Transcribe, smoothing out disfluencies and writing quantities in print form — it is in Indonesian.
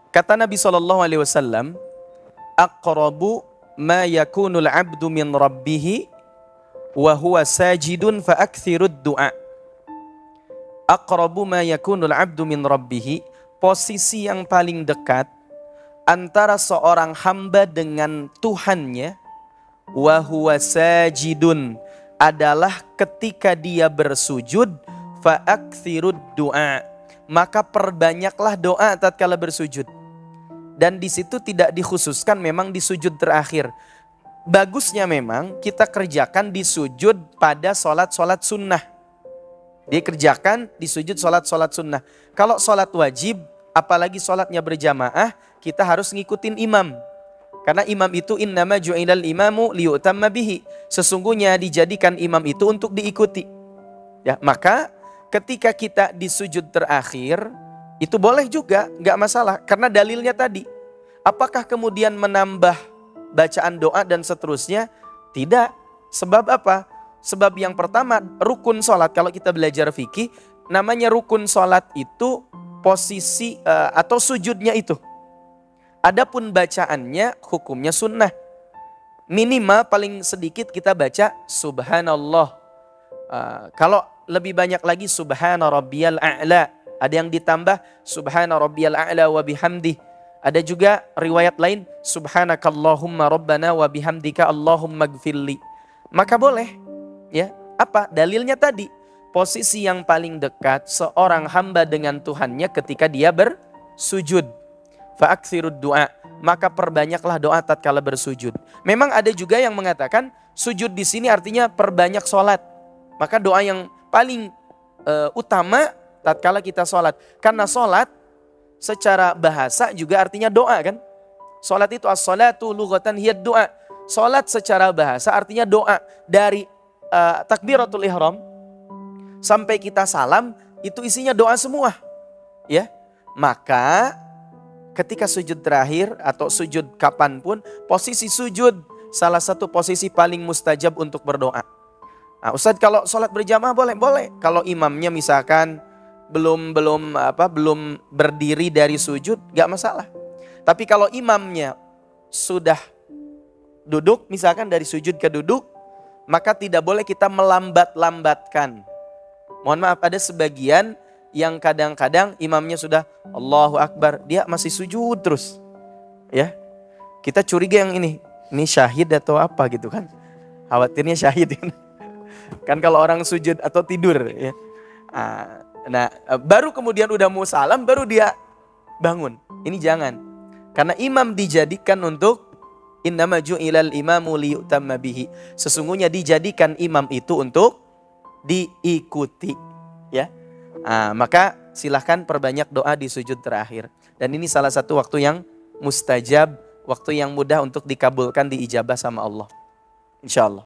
Kata Nabi SAW, aqrabu ma yakunul abdu min rabbihi wa huwa sajidun fa akthirud du'a. Aqrabu ma yakunul abdu min rabbihi, posisi yang paling dekat antara seorang hamba dengan Tuhannya, wa huwa sajidun, adalah ketika dia bersujud, fa akthirud du'a, maka perbanyaklah doa tatkala bersujud. Dan di situ tidak dikhususkan memang di sujud terakhir. Bagusnya memang kita kerjakan di sujud pada sholat-sholat sunnah. Dikerjakan di sujud sholat-sholat sunnah. Kalau sholat wajib, apalagi sholatnya berjamaah, kita harus ngikutin imam. Karena imam itu innama ju'ilal imamu liyu'tamma bihi. Sesungguhnya dijadikan imam itu untuk diikuti. Ya, maka ketika kita di sujud terakhir, itu boleh juga, nggak masalah. Karena dalilnya tadi. Apakah kemudian menambah bacaan doa dan seterusnya? Tidak. Sebab apa? Sebab yang pertama, rukun sholat. Kalau kita belajar fikih, namanya rukun sholat itu posisi atau sujudnya itu. Adapun bacaannya, hukumnya sunnah. Minimal paling sedikit kita baca subhanallah. Kalau lebih banyak lagi subhana rabbiyal a'la. Ada yang ditambah subhana rabbiyal a'la wa bihamdih. Ada juga riwayat lain subhanakallahumma rabbana wa bihamdika allahumma gfirli. Maka boleh, ya. Apa dalilnya tadi? Posisi yang paling dekat seorang hamba dengan Tuhannya ketika dia bersujud. Fa aktsirud du'a, maka perbanyaklah doa tatkala bersujud. Memang ada juga yang mengatakan sujud di sini artinya perbanyak sholat. Maka doa yang paling utama tatkala kita sholat. Karena sholat secara bahasa juga artinya doa kan. Sholat itu as-sholatu lughatan hiya doa. Sholat secara bahasa artinya doa. Dari takbiratul ihram sampai kita salam itu isinya doa semua. Ya, maka ketika sujud terakhir atau sujud kapanpun, posisi sujud salah satu posisi paling mustajab untuk berdoa. Nah, Ustadz, kalau sholat berjamaah boleh. Kalau imamnya misalkan belum berdiri dari sujud, gak masalah. Tapi kalau imamnya sudah duduk, misalkan dari sujud ke duduk, maka tidak boleh kita melambat-lambatkan. Mohon maaf, ada sebagian yang kadang-kadang imamnya sudah Allahu Akbar, dia masih sujud terus. Ya, kita curiga yang ini syahid atau apa gitu kan. Khawatirnya syahid kan kalau orang sujud atau tidur ya. Nah, baru kemudian udah mau salam, baru dia bangun. Ini jangan. Karena imam dijadikan untuk innama ju'ilal imamu liyu'tamma bihi. Sesungguhnya dijadikan imam itu untuk diikuti. Ya. Maka silahkan perbanyak doa di sujud terakhir. Dan ini salah satu waktu yang mustajab, waktu yang mudah untuk dikabulkan, diijabah sama Allah. Insya Allah.